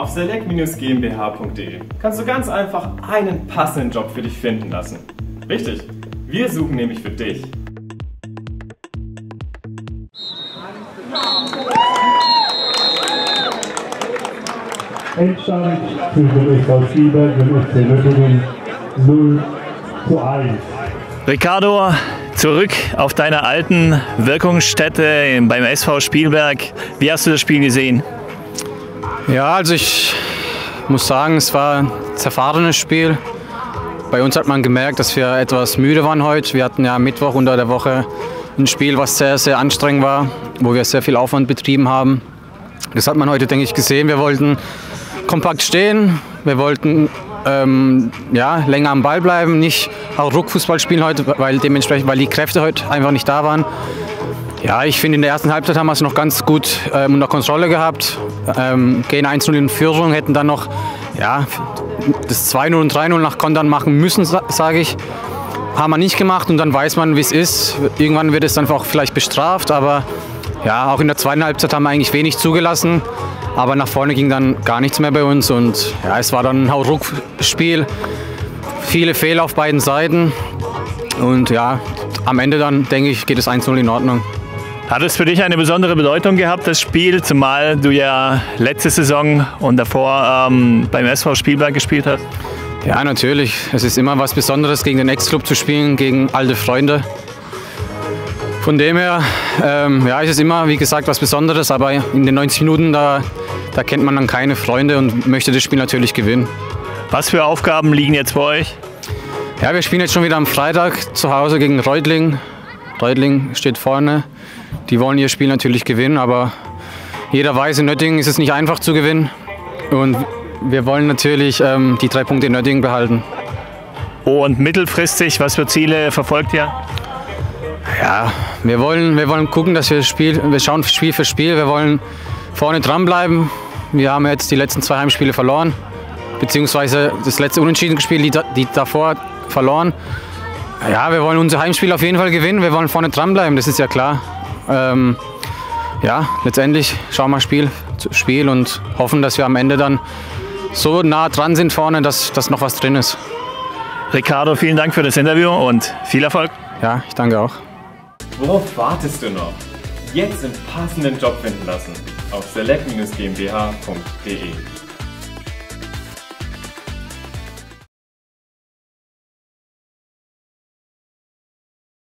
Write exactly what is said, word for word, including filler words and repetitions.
Auf select Bindestrich g m b h punkt de kannst du ganz einfach einen passenden Job für dich finden lassen. Richtig, wir suchen nämlich für dich. Endstand zwischen dem F V Spielberg und dem F C Nöttingen null zu eins. Ricardo, zurück auf deiner alten Wirkungsstätte beim S V Spielberg. Wie hast du das Spiel gesehen? Ja, also ich muss sagen, es war ein zerfahrenes Spiel. Bei uns hat man gemerkt, dass wir etwas müde waren heute. Wir hatten ja Mittwoch unter der Woche ein Spiel, was sehr, sehr anstrengend war, wo wir sehr viel Aufwand betrieben haben. Das hat man heute, denke ich, gesehen. Wir wollten kompakt stehen, wir wollten ähm, ja, länger am Ball bleiben, nicht auch Ruckfußball spielen heute, weil, dementsprechend, weil die Kräfte heute einfach nicht da waren. Ja, ich finde, in der ersten Halbzeit haben wir es noch ganz gut ähm, unter Kontrolle gehabt. Ähm, gehen eins null in Führung, hätten dann noch ja, das zwei null und drei null nach Kontern machen müssen, sage ich. Haben wir nicht gemacht und dann weiß man, wie es ist. Irgendwann wird es dann auch vielleicht bestraft, aber ja, auch in der zweiten Halbzeit haben wir eigentlich wenig zugelassen. Aber nach vorne ging dann gar nichts mehr bei uns und ja, es war dann ein Hauruck-Spiel. Viele Fehler auf beiden Seiten und ja, am Ende dann, denke ich, geht es eins null in Ordnung. Hat es für dich eine besondere Bedeutung gehabt, das Spiel, zumal du ja letzte Saison und davor ähm, beim S V Spielberg gespielt hast? Ja, natürlich. Es ist immer was Besonderes, gegen den Ex-Club zu spielen, gegen alte Freunde. Von dem her ähm, ja, ist es immer, wie gesagt, was Besonderes, aber in den neunzig Minuten, da, da kennt man dann keine Freunde und möchte das Spiel natürlich gewinnen. Was für Aufgaben liegen jetzt bei euch? Ja, wir spielen jetzt schon wieder am Freitag zu Hause gegen Reutling. Reutling steht vorne. Die wollen ihr Spiel natürlich gewinnen, aber jeder weiß, in Nöttingen ist es nicht einfach zu gewinnen. Und wir wollen natürlich ähm, die drei Punkte in Nöttingen behalten. Und mittelfristig, was für Ziele verfolgt ihr? Ja, wir wollen, wir wollen gucken, dass wir das Spiel, wir schauen Spiel für Spiel, wir wollen vorne dranbleiben. Wir haben jetzt die letzten zwei Heimspiele verloren, beziehungsweise das letzte Unentschieden gespielt, die, die davor verloren. Ja, wir wollen unser Heimspiel auf jeden Fall gewinnen, wir wollen vorne dranbleiben, das ist ja klar. Ähm, ja, letztendlich schauen wir Spiel zu Spiel und hoffen, dass wir am Ende dann so nah dran sind vorne, dass, dass noch was drin ist. Ricardo, vielen Dank für das Interview und viel Erfolg. Ja, ich danke auch. Worauf wartest du noch? Jetzt einen passenden Job finden lassen auf select Bindestrich g m b h punkt de.